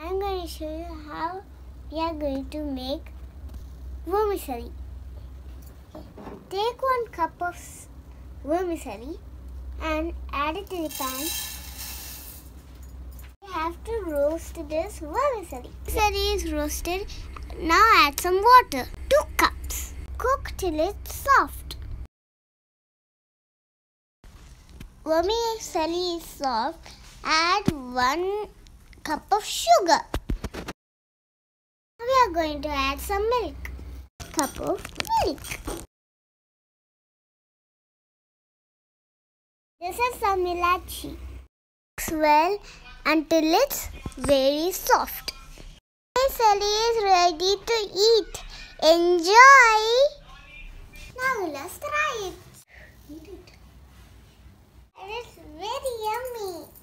I'm going to show you how we are going to make vermicelli. Take 1 cup of vermicelli and add it to the pan. You have to roast this vermicelli. Vermicelli is roasted. Now add some water. 2 cups. Cook till it's soft. Vermicelli is soft. Add 1 cup of sugar. Now we are going to add some milk. Cup of milk. This is some ilachi. Mix well until it's very soft. Vermicelli is ready to eat. Enjoy! Now let's try it. Eat it. And it's very yummy.